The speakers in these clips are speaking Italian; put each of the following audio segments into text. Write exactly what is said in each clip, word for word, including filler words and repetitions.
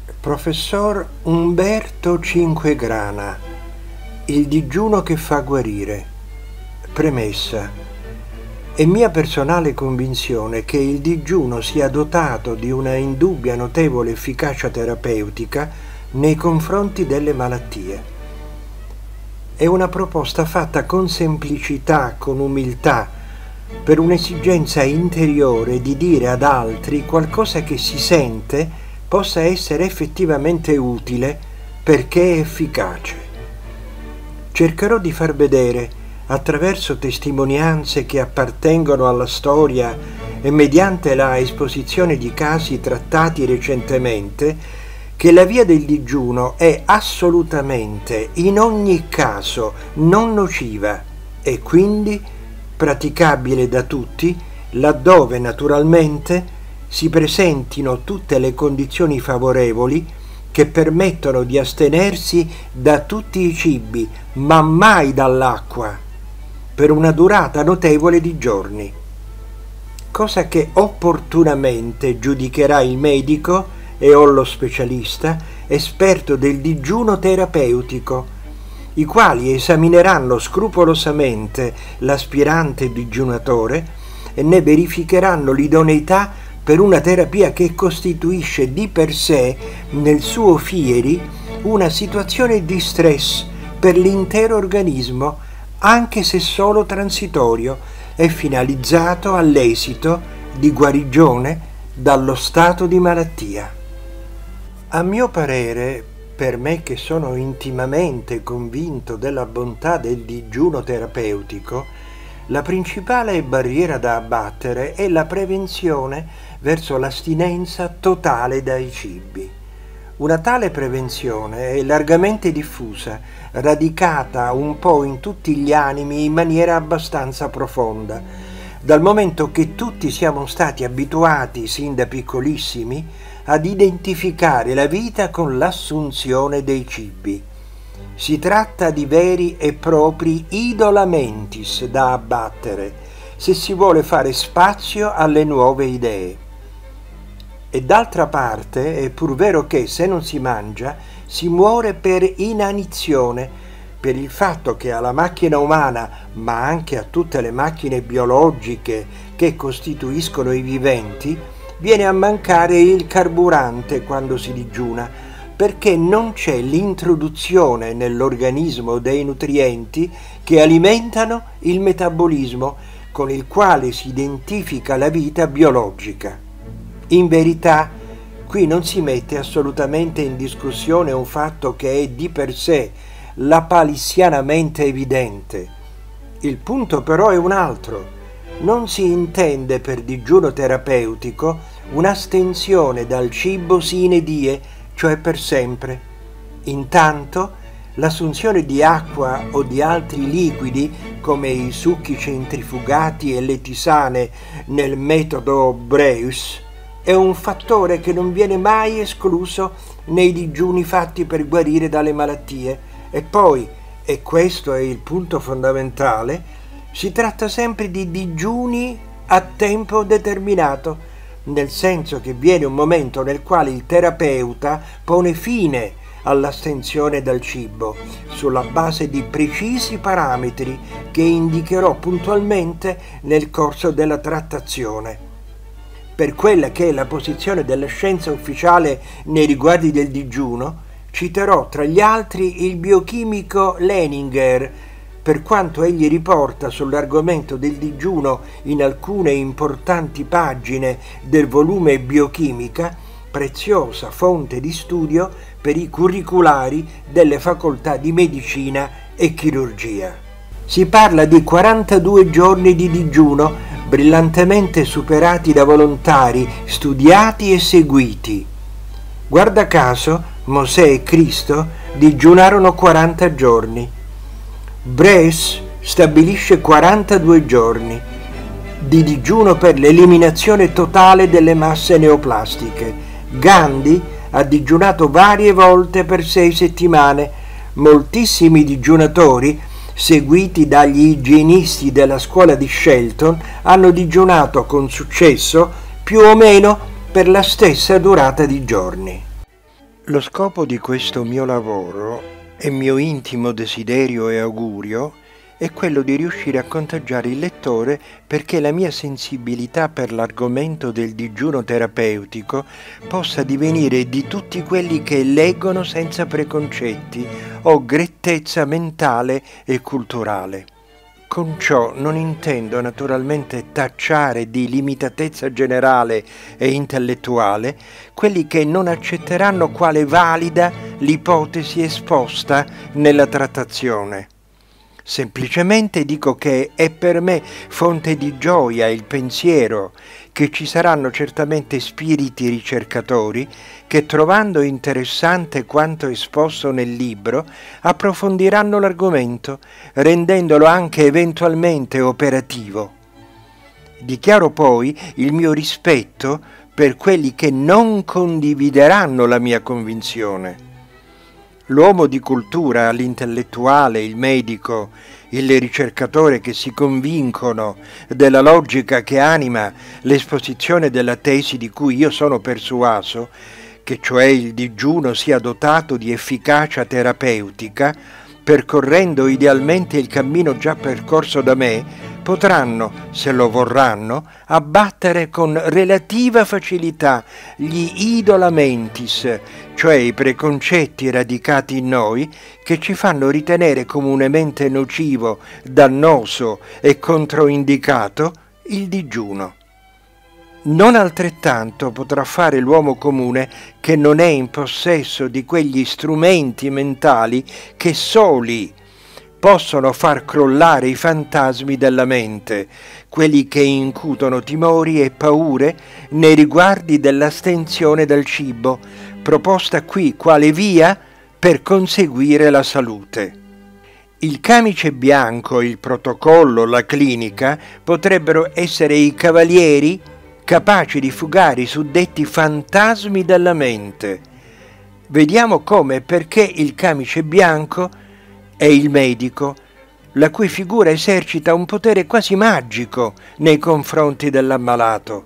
Professor Umberto Cinquegrana, il digiuno che fa guarire. Premessa. È mia personale convinzione che il digiuno sia dotato di una indubbia notevole efficacia terapeutica nei confronti delle malattie. È una proposta fatta con semplicità, con umiltà, per un'esigenza interiore di dire ad altri qualcosa che si sente possa essere effettivamente utile perché è efficace. Cercherò di far vedere, attraverso testimonianze che appartengono alla storia e mediante la esposizione di casi trattati recentemente, che la via del digiuno è assolutamente, in ogni caso, non nociva e quindi praticabile da tutti, laddove naturalmente si presentino tutte le condizioni favorevoli che permettono di astenersi da tutti i cibi, ma mai dall'acqua, per una durata notevole di giorni, cosa che opportunamente giudicherà il medico e o lo specialista esperto del digiuno terapeutico, i quali esamineranno scrupolosamente l'aspirante digiunatore e ne verificheranno l'idoneità per una terapia che costituisce di per sé, nel suo fieri, una situazione di stress per l'intero organismo, anche se solo transitorio, e finalizzato all'esito di guarigione dallo stato di malattia. A mio parere, per me che sono intimamente convinto della bontà del digiuno terapeutico, la principale barriera da abbattere è la prevenzione verso l'astinenza totale dai cibi. Una tale prevenzione è largamente diffusa, radicata un po' in tutti gli animi in maniera abbastanza profonda, dal momento che tutti siamo stati abituati, sin da piccolissimi, ad identificare la vita con l'assunzione dei cibi. Si tratta di veri e propri idolamentis da abbattere, se si vuole fare spazio alle nuove idee. E d'altra parte è pur vero che se non si mangia si muore per inanizione, per il fatto che alla macchina umana, ma anche a tutte le macchine biologiche che costituiscono i viventi, viene a mancare il carburante quando si digiuna, perché non c'è l'introduzione nell'organismo dei nutrienti che alimentano il metabolismo con il quale si identifica la vita biologica. In verità, qui non si mette assolutamente in discussione un fatto che è di per sé lapalissianamente evidente. Il punto però è un altro. Non si intende per digiuno terapeutico un'astensione dal cibo sine die, cioè per sempre. Intanto, l'assunzione di acqua o di altri liquidi, come i succhi centrifugati e le tisane nel metodo Breus, è un fattore che non viene mai escluso nei digiuni fatti per guarire dalle malattie. E poi, e questo è il punto fondamentale, si tratta sempre di digiuni a tempo determinato, nel senso che viene un momento nel quale il terapeuta pone fine all'astensione dal cibo, sulla base di precisi parametri che indicherò puntualmente nel corso della trattazione. Per quella che è la posizione della scienza ufficiale nei riguardi del digiuno, citerò tra gli altri il biochimico Leninger, per quanto egli riporta sull'argomento del digiuno in alcune importanti pagine del volume Biochimica, preziosa fonte di studio per i curriculari delle facoltà di medicina e chirurgia. Si parla di quarantadue giorni di digiuno brillantemente superati da volontari studiati e seguiti. Guarda caso, Mosè e Cristo digiunarono quaranta giorni. Breus stabilisce quarantadue giorni di digiuno per l'eliminazione totale delle masse neoplastiche. Gandhi ha digiunato varie volte per sei settimane. Moltissimi digiunatori, seguiti dagli igienisti della scuola di Shelton, hanno digiunato con successo più o meno per la stessa durata di giorni. Lo scopo di questo mio lavoro e mio intimo desiderio e augurio è quello di riuscire a contagiare il lettore perché la mia sensibilità per l'argomento del digiuno terapeutico possa divenire di tutti quelli che leggono senza preconcetti o grettezza mentale e culturale. Con ciò non intendo naturalmente tacciare di limitatezza generale e intellettuale quelli che non accetteranno quale valida l'ipotesi esposta nella trattazione. Semplicemente dico che è per me fonte di gioia il pensiero che ci saranno certamente spiriti ricercatori che, trovando interessante quanto esposto nel libro, approfondiranno l'argomento, rendendolo anche eventualmente operativo. Dichiaro poi il mio rispetto per quelli che non condivideranno la mia convinzione. L'uomo di cultura, l'intellettuale, il medico, il ricercatore che si convincono della logica che anima l'esposizione della tesi di cui io sono persuaso, che cioè il digiuno sia dotato di efficacia terapeutica, percorrendo idealmente il cammino già percorso da me, potranno, se lo vorranno, abbattere con relativa facilità gli idolamentis, cioè i preconcetti radicati in noi che ci fanno ritenere comunemente nocivo, dannoso e controindicato il digiuno. Non altrettanto potrà fare l'uomo comune che non è in possesso di quegli strumenti mentali che soli possono far crollare i fantasmi della mente, quelli che incutono timori e paure nei riguardi dell'astensione dal cibo, proposta qui quale via per conseguire la salute. Il camice bianco, il protocollo, la clinica potrebbero essere i cavalieri capaci di fugare i suddetti fantasmi della mente. Vediamo come e perché il camice bianco è il medico, la cui figura esercita un potere quasi magico nei confronti dell'ammalato.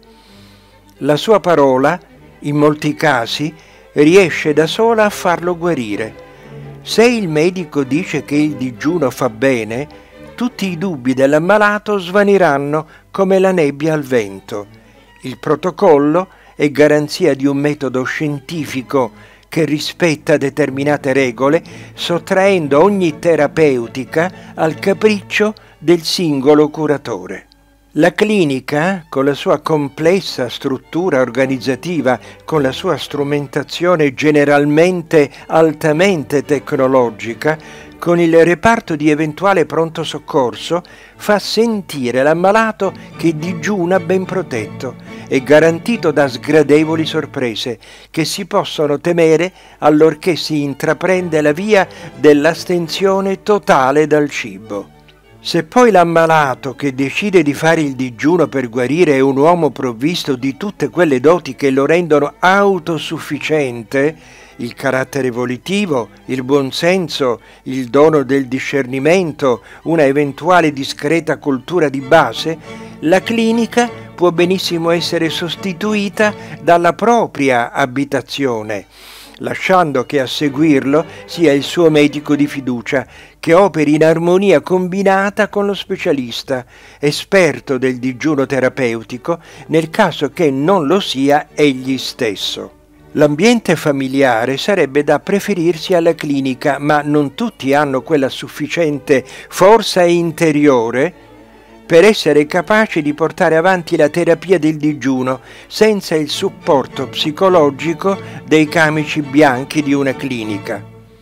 La sua parola, in molti casi, riesce da sola a farlo guarire. Se il medico dice che il digiuno fa bene, tutti i dubbi dell'ammalato svaniranno come la nebbia al vento. Il protocollo è garanzia di un metodo scientifico che rispetta determinate regole, sottraendo ogni terapeutica al capriccio del singolo curatore. La clinica, con la sua complessa struttura organizzativa, con la sua strumentazione generalmente altamente tecnologica, con il reparto di eventuale pronto soccorso, fa sentire l'ammalato che digiuna ben protetto e garantito da sgradevoli sorprese che si possono temere allorché si intraprende la via dell'astensione totale dal cibo. Se poi l'ammalato che decide di fare il digiuno per guarire è un uomo provvisto di tutte quelle doti che lo rendono autosufficiente, il carattere volitivo, il buonsenso, il dono del discernimento, una eventuale discreta cultura di base, la clinica può benissimo essere sostituita dalla propria abitazione, lasciando che a seguirlo sia il suo medico di fiducia, che operi in armonia combinata con lo specialista, esperto del digiuno terapeutico, nel caso che non lo sia egli stesso. L'ambiente familiare sarebbe da preferirsi alla clinica, ma non tutti hanno quella sufficiente forza interiore per essere capaci di portare avanti la terapia del digiuno senza il supporto psicologico dei camici bianchi di una clinica.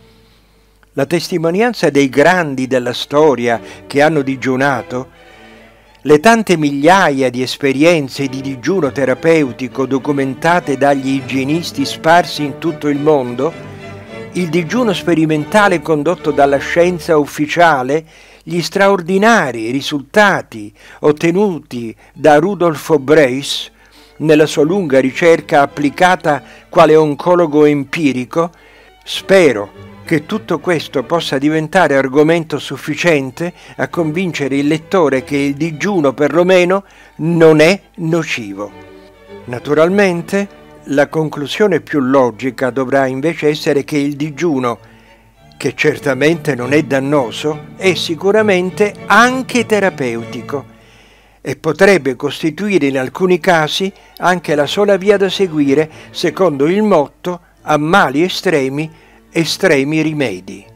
La testimonianza dei grandi della storia che hanno digiunato, le tante migliaia di esperienze di digiuno terapeutico documentate dagli igienisti sparsi in tutto il mondo, il digiuno sperimentale condotto dalla scienza ufficiale, gli straordinari risultati ottenuti da Rudolf Breiss nella sua lunga ricerca applicata quale oncologo empirico, spero che tutto questo possa diventare argomento sufficiente a convincere il lettore che il digiuno perlomeno non è nocivo. Naturalmente La conclusione più logica dovrà invece essere che il digiuno, che certamente non è dannoso, è sicuramente anche terapeutico e potrebbe costituire in alcuni casi anche la sola via da seguire secondo il motto: a mali estremi, estremi rimedi.